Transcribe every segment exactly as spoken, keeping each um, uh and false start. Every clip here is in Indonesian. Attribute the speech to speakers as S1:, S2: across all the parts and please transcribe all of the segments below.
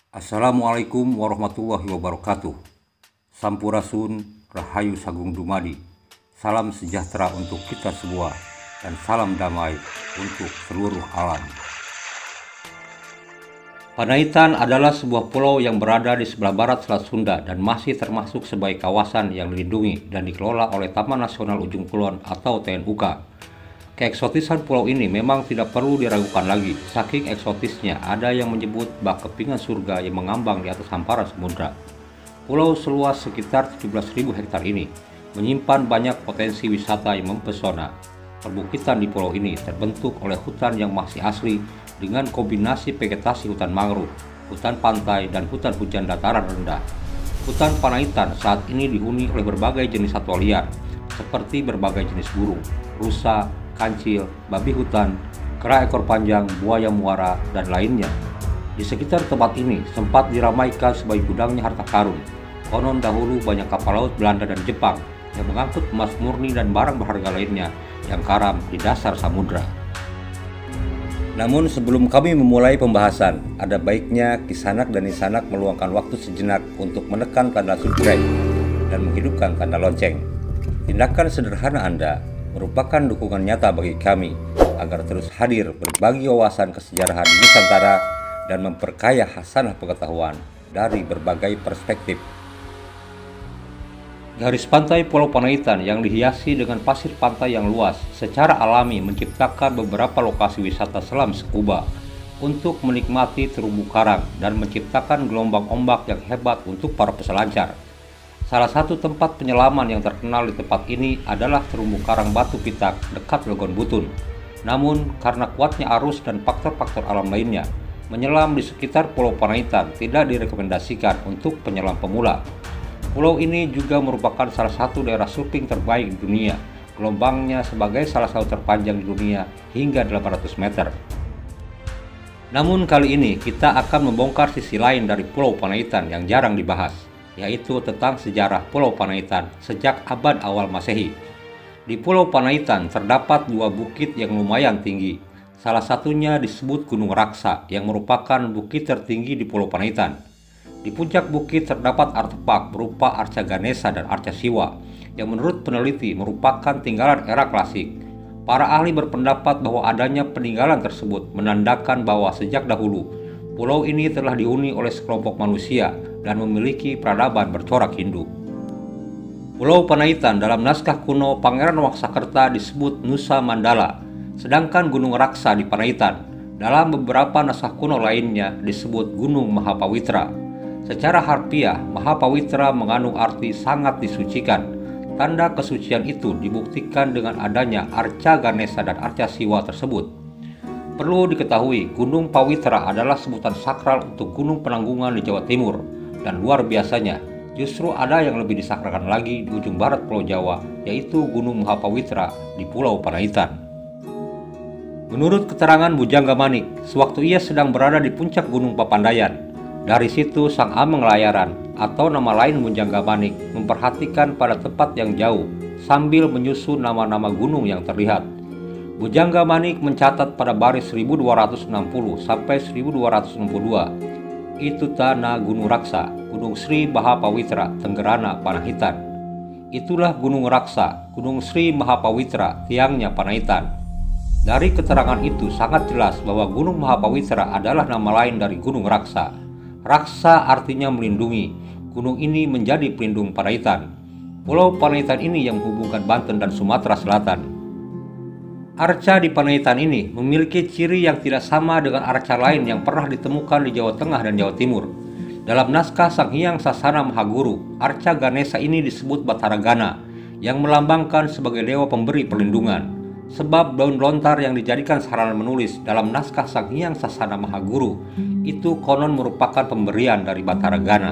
S1: Assalamualaikum warahmatullahi wabarakatuh. Sampurasun, Rahayu Sagung Dumadi. Salam sejahtera untuk kita semua dan salam damai untuk seluruh alam. Panaitan adalah sebuah pulau yang berada di sebelah barat Selat Sunda dan masih termasuk sebagai kawasan yang dilindungi dan dikelola oleh Taman Nasional Ujung Kulon atau T N U K. Keeksotisan pulau ini memang tidak perlu diragukan lagi. Saking eksotisnya, ada yang menyebut bak kepingan surga yang mengambang di atas hamparan samudra. Pulau seluas sekitar tujuh belas ribu hektar ini menyimpan banyak potensi wisata yang mempesona. Perbukitan di pulau ini terbentuk oleh hutan yang masih asli dengan kombinasi vegetasi hutan mangrove, hutan pantai, dan hutan hujan dataran rendah. Hutan Panaitan saat ini dihuni oleh berbagai jenis satwa liar, seperti berbagai jenis burung, rusa, kancil, babi hutan, kera ekor panjang, buaya muara, dan lainnya. Di sekitar tempat ini sempat diramaikan sebagai gudangnya harta karun. Konon dahulu banyak kapal laut Belanda dan Jepang yang mengangkut emas murni dan barang berharga lainnya yang karam di dasar samudra. Namun sebelum kami memulai pembahasan, ada baiknya Kisanak dan Nisanak meluangkan waktu sejenak untuk menekan tanda subscribe dan menghidupkan tanda lonceng. Tindakan sederhana Anda merupakan dukungan nyata bagi kami agar terus hadir berbagi wawasan kesejarahan di Nusantara dan memperkaya hasanah pengetahuan dari berbagai perspektif. Garis pantai Pulau Panaitan yang dihiasi dengan pasir pantai yang luas secara alami menciptakan beberapa lokasi wisata selam scuba untuk menikmati terumbu karang dan menciptakan gelombang ombak yang hebat untuk para peselancar. Salah satu tempat penyelaman yang terkenal di tempat ini adalah terumbu karang Batu Pitak dekat Legon Butun. Namun, karena kuatnya arus dan faktor-faktor alam lainnya, menyelam di sekitar Pulau Panaitan tidak direkomendasikan untuk penyelam pemula. Pulau ini juga merupakan salah satu daerah surfing terbaik di dunia. Gelombangnya sebagai salah satu terpanjang di dunia hingga delapan ratus meter. Namun kali ini kita akan membongkar sisi lain dari Pulau Panaitan yang jarang dibahas, yaitu tentang sejarah Pulau Panaitan sejak abad awal Masehi. Di Pulau Panaitan terdapat dua bukit yang lumayan tinggi. Salah satunya disebut Gunung Raksa yang merupakan bukit tertinggi di Pulau Panaitan. Di puncak bukit terdapat artefak berupa arca Ganesha dan arca Siwa yang menurut peneliti merupakan tinggalan era klasik. Para ahli berpendapat bahwa adanya peninggalan tersebut menandakan bahwa sejak dahulu pulau ini telah dihuni oleh sekelompok manusia dan memiliki peradaban bercorak Hindu. Pulau Panaitan dalam naskah kuno Pangeran Waksakerta disebut Nusa Mandala, sedangkan Gunung Raksa di Panaitan dalam beberapa naskah kuno lainnya disebut Gunung Mahapawitra. Secara harfiah, Mahapawitra mengandung arti sangat disucikan. Tanda kesucian itu dibuktikan dengan adanya arca Ganesha dan arca Siwa tersebut. Perlu diketahui, Gunung Pawitra adalah sebutan sakral untuk gunung penanggungan di Jawa Timur, dan luar biasanya, justru ada yang lebih disakralkan lagi di ujung barat Pulau Jawa, yaitu Gunung Mahapawitra di Pulau Panaitan. Menurut keterangan Bujangga Manik, sewaktu ia sedang berada di puncak Gunung Papandayan, dari situ Sang Ameng Layaran atau nama lain Bujangga Manik memperhatikan pada tempat yang jauh sambil menyusun nama-nama gunung yang terlihat. Bujangga Manik mencatat pada baris seribu dua ratus enam puluh sampai seribu dua ratus enam puluh dua, itu tanah Gunung Raksa, Gunung Sri Mahapawitra, Tenggerana, Panahitan. Itulah Gunung Raksa, Gunung Sri Mahapawitra, tiangnya Panaitan. Dari keterangan itu sangat jelas bahwa Gunung Mahapawitra adalah nama lain dari Gunung Raksa. Raksa artinya melindungi. Gunung ini menjadi pelindung Panaitan. Pulau Panaitan ini yang menghubungkan Banten dan Sumatera Selatan. Arca di Panaitan ini memiliki ciri yang tidak sama dengan arca lain yang pernah ditemukan di Jawa Tengah dan Jawa Timur. Dalam naskah Sang Hyang Sasana Mahaguru, arca Ganesha ini disebut Bataragana, yang melambangkan sebagai dewa pemberi perlindungan. Sebab daun lontar yang dijadikan sarana menulis dalam naskah Sang Hyang Sasana Mahaguru itu konon merupakan pemberian dari Bataragana.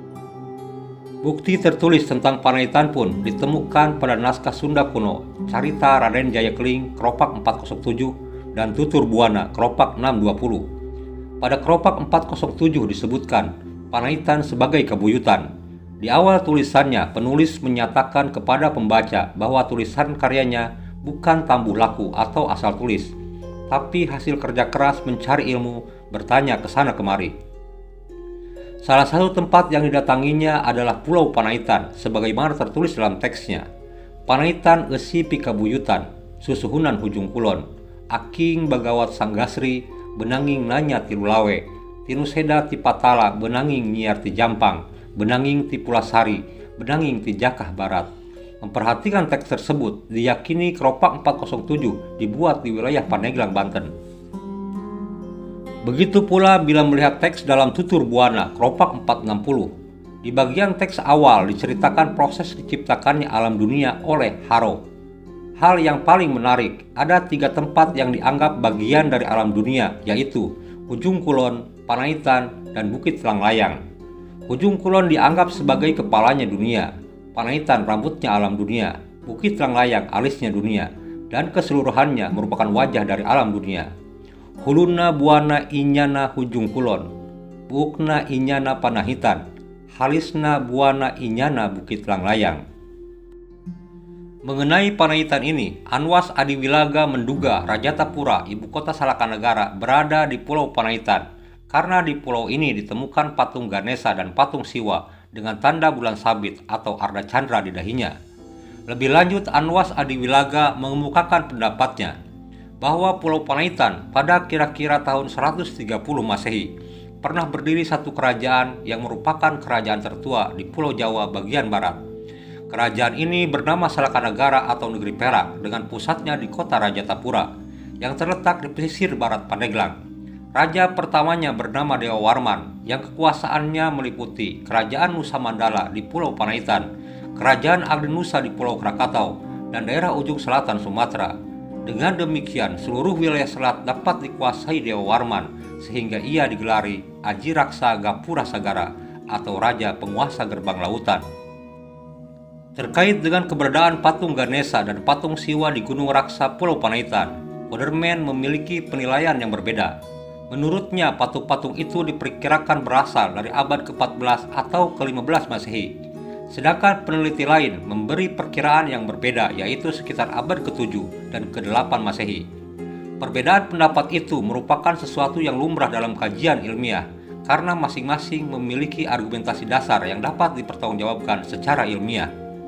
S1: Bukti tertulis tentang Panaitan pun ditemukan pada naskah Sunda kuno, Carita Raden Jayakeling, Keropak empat nol tujuh, dan Tutur Buana, Keropak enam dua puluh. Pada Keropak empat nol tujuh disebutkan Panaitan sebagai kebuyutan. Di awal tulisannya, penulis menyatakan kepada pembaca bahwa tulisan karyanya bukan tambuh laku atau asal tulis, tapi hasil kerja keras mencari ilmu, bertanya ke sana kemari. Salah satu tempat yang didatanginya adalah Pulau Panaitan, sebagaimana tertulis dalam teksnya. Panaitan esi pikabuyutan, susuhunan hujung kulon, aking bagawat sanggasri, benanging nanya tilulawe, tinuseda ti patala, benanging nyiar ti jampang, benanging ti pulasari, benanging ti jakah barat. Memperhatikan teks tersebut, diyakini keropak empat nol tujuh dibuat di wilayah Pandeglang, Banten. Begitu pula bila melihat teks dalam Tutur Buana, keropak empat enam nol. Di bagian teks awal diceritakan proses diciptakannya alam dunia oleh Haro. Hal yang paling menarik, ada tiga tempat yang dianggap bagian dari alam dunia, yaitu Ujung Kulon, Panaitan, dan Bukit Langlayang. Ujung Kulon dianggap sebagai kepalanya dunia, Panaitan rambutnya alam dunia, Bukit Langlayang alisnya dunia, dan keseluruhannya merupakan wajah dari alam dunia. Huluna buana inyana hujung kulon, bukna inyana panahitan, halisna buana inyana bukit langlayang. Mengenai Panaitan ini, Anwas Adiwilaga menduga Rajatapura, ibu kota Salakanegara, berada di Pulau Panaitan, karena di pulau ini ditemukan patung Ganesa dan patung Siwa dengan tanda bulan sabit atau Arda Chandra di dahinya. Lebih lanjut, Anwas Adiwilaga mengemukakan pendapatnya bahwa Pulau Panaitan pada kira-kira tahun seratus tiga puluh Masehi pernah berdiri satu kerajaan yang merupakan kerajaan tertua di Pulau Jawa bagian barat. Kerajaan ini bernama Salakanegara atau Negeri Perak dengan pusatnya di kota Rajatapura yang terletak di pesisir barat Pandeglang. Raja pertamanya bernama Dewa Warman yang kekuasaannya meliputi Kerajaan Nusa Mandala di Pulau Panaitan, Kerajaan Agdenusa di Pulau Krakatau, dan daerah ujung selatan Sumatera. Dengan demikian, seluruh wilayah selat dapat dikuasai Dewa Warman, sehingga ia digelari Aji Raksa Gapura Sagara atau Raja Penguasa Gerbang Lautan. Terkait dengan keberadaan patung Ganesa dan patung Siwa di Gunung Raksa Pulau Panaitan, Waterman memiliki penilaian yang berbeda. Menurutnya, patung-patung itu diperkirakan berasal dari abad ke empat belas atau ke lima belas Masehi. Sedangkan peneliti lain memberi perkiraan yang berbeda, yaitu sekitar abad ke tujuh dan ke delapan Masehi. Perbedaan pendapat itu merupakan sesuatu yang lumrah dalam kajian ilmiah, karena masing-masing memiliki argumentasi dasar yang dapat dipertanggungjawabkan secara ilmiah.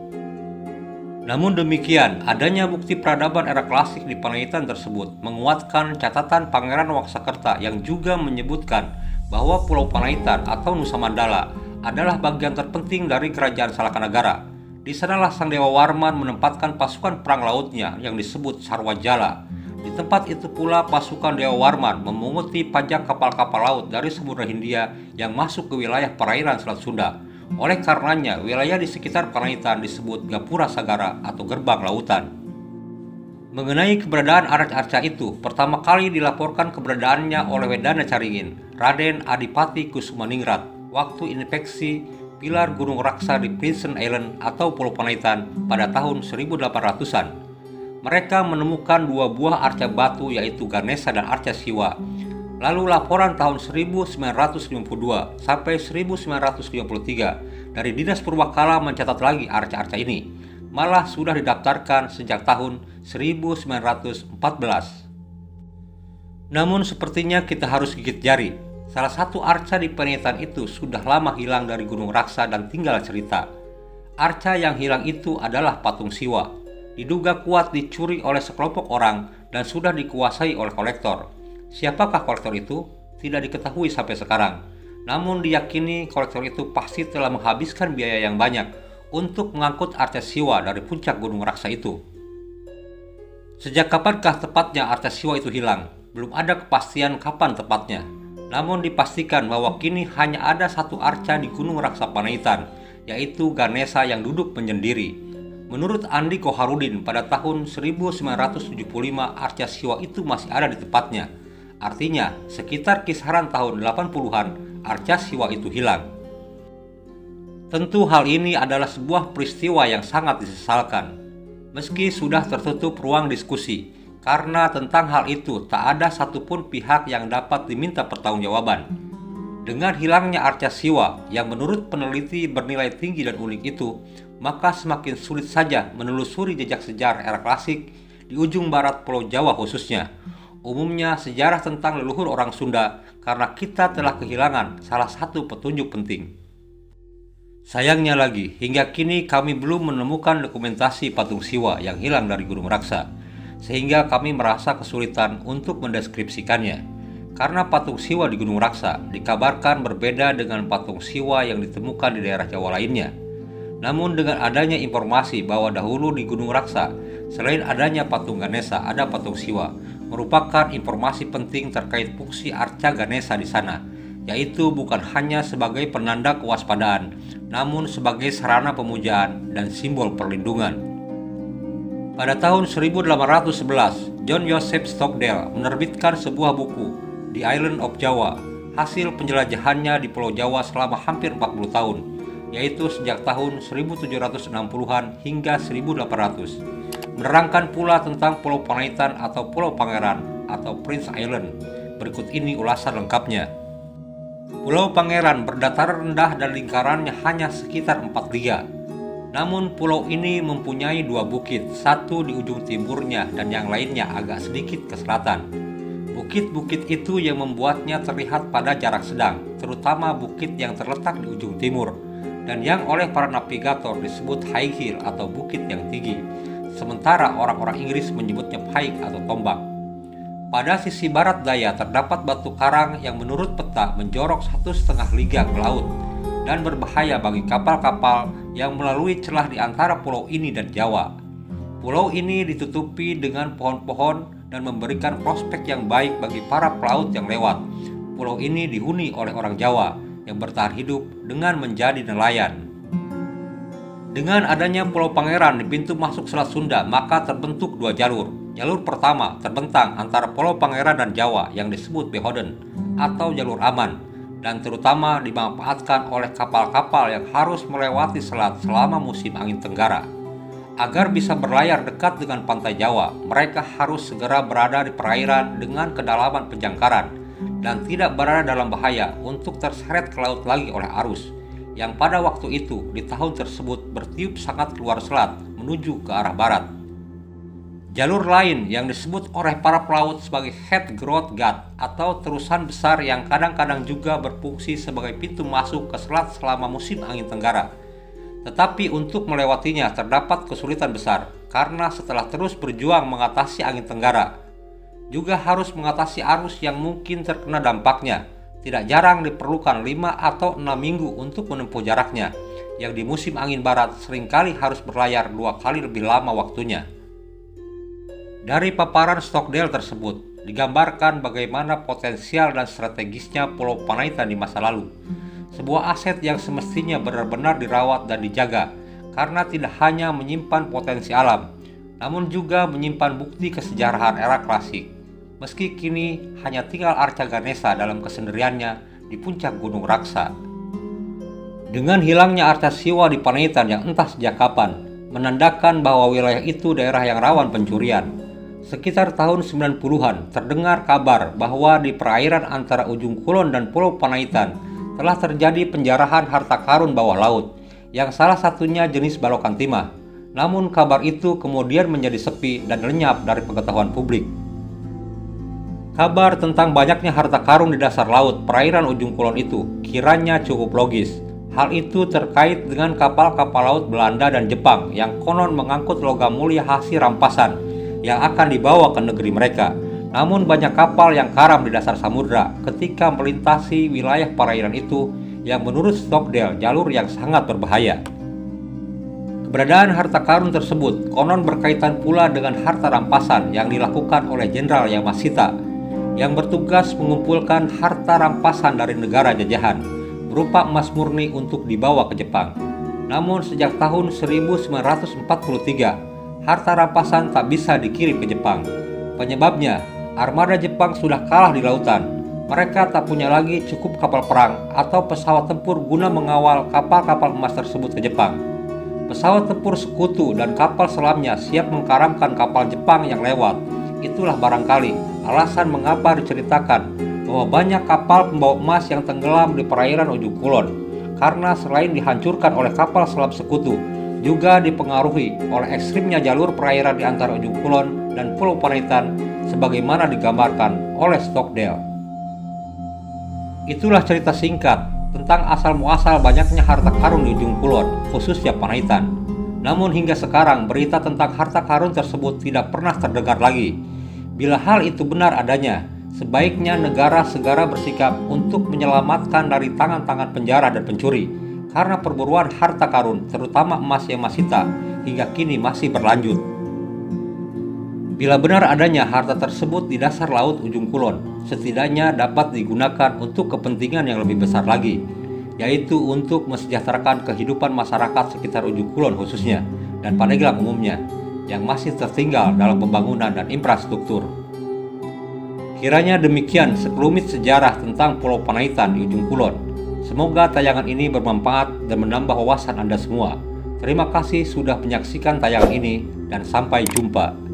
S1: Namun demikian, adanya bukti peradaban era klasik di Panaitan tersebut menguatkan catatan Pangeran Waksakerta yang juga menyebutkan bahwa Pulau Panaitan atau Nusa Mandala adalah bagian terpenting dari kerajaan Salakanegara. Di sanalah Sang Dewa Warman menempatkan pasukan perang lautnya yang disebut Sarwajala. Di tempat itu pula pasukan Dewa Warman memunguti pajak kapal-kapal laut dari Samudra Hindia yang masuk ke wilayah perairan Selat Sunda. Oleh karenanya, wilayah di sekitar Panaitan disebut Gapura Sagara atau Gerbang Lautan. Mengenai keberadaan arca-arca itu, pertama kali dilaporkan keberadaannya oleh Wedana Caringin, Raden Adipati Kusumaningrat, waktu infeksi pilar Gunung Raksa di Prinsen Island atau Pulau Panaitan pada tahun seribu delapan ratusan. Mereka menemukan dua buah arca batu yaitu Ganesa dan arca Siwa. Lalu laporan tahun seribu sembilan ratus lima puluh dua sampai seribu sembilan ratus lima puluh tiga dari Dinas Purbakala mencatat lagi arca-arca ini. Malah sudah didaftarkan sejak tahun seribu sembilan ratus empat belas. Namun sepertinya kita harus gigit jari. Salah satu arca di Panaitan itu sudah lama hilang dari Gunung Raksa dan tinggal cerita. Arca yang hilang itu adalah patung Siwa. Diduga kuat dicuri oleh sekelompok orang dan sudah dikuasai oleh kolektor. Siapakah kolektor itu? Tidak diketahui sampai sekarang. Namun diyakini kolektor itu pasti telah menghabiskan biaya yang banyak untuk mengangkut arca Siwa dari puncak Gunung Raksa itu. Sejak kapankah tepatnya arca Siwa itu hilang? Belum ada kepastian kapan tepatnya. Namun dipastikan bahwa kini hanya ada satu arca di Gunung Raksa Panaitan, yaitu Ganesa yang duduk menyendiri. Menurut Andi Koharudin, pada tahun seribu sembilan ratus tujuh puluh lima arca Siwa itu masih ada di tempatnya. Artinya, sekitar kisaran tahun delapan puluhan, arca Siwa itu hilang. Tentu hal ini adalah sebuah peristiwa yang sangat disesalkan. Meski sudah tertutup ruang diskusi, karena tentang hal itu tak ada satupun pihak yang dapat diminta pertanggungjawaban. Dengan hilangnya arca Siwa yang menurut peneliti bernilai tinggi dan unik itu, maka semakin sulit saja menelusuri jejak sejarah era klasik di ujung barat Pulau Jawa khususnya. Umumnya sejarah tentang leluhur orang Sunda karena kita telah kehilangan salah satu petunjuk penting. Sayangnya lagi, hingga kini kami belum menemukan dokumentasi patung Siwa yang hilang dari Gunung Raksa, sehingga kami merasa kesulitan untuk mendeskripsikannya. Karena patung Siwa di Gunung Raksa dikabarkan berbeda dengan patung Siwa yang ditemukan di daerah Jawa lainnya. Namun dengan adanya informasi bahwa dahulu di Gunung Raksa, selain adanya patung Ganesha, ada patung Siwa, merupakan informasi penting terkait fungsi arca Ganesha di sana, yaitu bukan hanya sebagai penanda kewaspadaan, namun sebagai sarana pemujaan dan simbol perlindungan. Pada tahun seribu delapan ratus sebelas, John Joseph Stockdale menerbitkan sebuah buku, The Island of Java, hasil penjelajahannya di Pulau Jawa selama hampir empat puluh tahun, yaitu sejak tahun seribu tujuh ratus enam puluhan hingga seribu delapan ratus. Menerangkan pula tentang Pulau Panaitan atau Pulau Pangeran atau Prince Island. Berikut ini ulasan lengkapnya. Pulau Pangeran berdataran rendah dan lingkarannya hanya sekitar empat liga. Namun pulau ini mempunyai dua bukit, satu di ujung timurnya dan yang lainnya agak sedikit ke selatan. Bukit-bukit itu yang membuatnya terlihat pada jarak sedang, terutama bukit yang terletak di ujung timur, dan yang oleh para navigator disebut high hill atau bukit yang tinggi, sementara orang-orang Inggris menyebutnya pike atau tombak. Pada sisi barat daya terdapat batu karang yang menurut peta menjorok satu setengah liga ke laut, dan berbahaya bagi kapal-kapal yang melalui celah di antara pulau ini dan Jawa. Pulau ini ditutupi dengan pohon-pohon dan memberikan prospek yang baik bagi para pelaut yang lewat. Pulau ini dihuni oleh orang Jawa yang bertahan hidup dengan menjadi nelayan. Dengan adanya Pulau Pangeran di pintu masuk Selat Sunda, maka terbentuk dua jalur. Jalur pertama terbentang antara Pulau Pangeran dan Jawa yang disebut Behoden atau jalur aman, dan terutama dimanfaatkan oleh kapal-kapal yang harus melewati selat selama musim angin tenggara. Agar bisa berlayar dekat dengan pantai Jawa, mereka harus segera berada di perairan dengan kedalaman penjangkaran dan tidak berada dalam bahaya untuk terseret ke laut lagi oleh arus, yang pada waktu itu di tahun tersebut bertiup sangat keluar selat menuju ke arah barat. Jalur lain yang disebut oleh para pelaut sebagai Head Growth Gate atau terusan besar yang kadang-kadang juga berfungsi sebagai pintu masuk ke selat selama musim angin tenggara. Tetapi untuk melewatinya terdapat kesulitan besar, karena setelah terus berjuang mengatasi angin tenggara, juga harus mengatasi arus yang mungkin terkena dampaknya. Tidak jarang diperlukan lima atau enam minggu untuk menempuh jaraknya, yang di musim angin barat seringkali harus berlayar dua kali lebih lama waktunya. Dari paparan Stockdale tersebut, digambarkan bagaimana potensial dan strategisnya Pulau Panaitan di masa lalu. Sebuah aset yang semestinya benar-benar dirawat dan dijaga, karena tidak hanya menyimpan potensi alam, namun juga menyimpan bukti kesejarahan era klasik. Meski kini hanya tinggal arca Ganesha dalam kesendiriannya di puncak Gunung Raksa. Dengan hilangnya arca Siwa di Panaitan yang entah sejak kapan, menandakan bahwa wilayah itu daerah yang rawan pencurian. Sekitar tahun sembilan puluhan terdengar kabar bahwa di perairan antara ujung Kulon dan Pulau Panaitan telah terjadi penjarahan harta karun bawah laut, yang salah satunya jenis balokan timah. Namun kabar itu kemudian menjadi sepi dan lenyap dari pengetahuan publik. Kabar tentang banyaknya harta karun di dasar laut perairan ujung Kulon itu kiranya cukup logis. Hal itu terkait dengan kapal-kapal laut Belanda dan Jepang yang konon mengangkut logam mulia hasil rampasan yang akan dibawa ke negeri mereka. Namun banyak kapal yang karam di dasar samudra ketika melintasi wilayah perairan itu, yang menurut Stockdale jalur yang sangat berbahaya. Keberadaan harta karun tersebut konon berkaitan pula dengan harta rampasan yang dilakukan oleh Jenderal Yamashita, yang bertugas mengumpulkan harta rampasan dari negara jajahan berupa emas murni untuk dibawa ke Jepang. Namun sejak tahun seribu sembilan ratus empat puluh tiga, harta rampasan tak bisa dikirim ke Jepang. Penyebabnya, armada Jepang sudah kalah di lautan. Mereka tak punya lagi cukup kapal perang atau pesawat tempur guna mengawal kapal-kapal emas tersebut ke Jepang. Pesawat tempur sekutu dan kapal selamnya siap mengkaramkan kapal Jepang yang lewat. Itulah barangkali alasan mengapa diceritakan bahwa banyak kapal pembawa emas yang tenggelam di perairan ujung Kulon, karena selain dihancurkan oleh kapal selam sekutu, juga dipengaruhi oleh ekstrimnya jalur perairan di antara ujung Kulon dan Pulau Panaitan sebagaimana digambarkan oleh Stockdale. Itulah cerita singkat tentang asal-muasal banyaknya harta karun di ujung kulon, khususnya Panaitan. Namun hingga sekarang berita tentang harta karun tersebut tidak pernah terdengar lagi. Bila hal itu benar adanya, sebaiknya negara segera bersikap untuk menyelamatkan dari tangan-tangan penjara dan pencuri, karena perburuan harta karun, terutama emas yang masita, hingga kini masih berlanjut. Bila benar adanya harta tersebut di dasar laut ujung kulon, setidaknya dapat digunakan untuk kepentingan yang lebih besar lagi, yaitu untuk mensejahterakan kehidupan masyarakat sekitar ujung kulon khususnya, dan Pandeglang umumnya, yang masih tertinggal dalam pembangunan dan infrastruktur. Kiranya demikian sekelumit sejarah tentang Pulau Panaitan di ujung kulon. Semoga tayangan ini bermanfaat dan menambah wawasan Anda semua. Terima kasih sudah menyaksikan tayangan ini, dan sampai jumpa.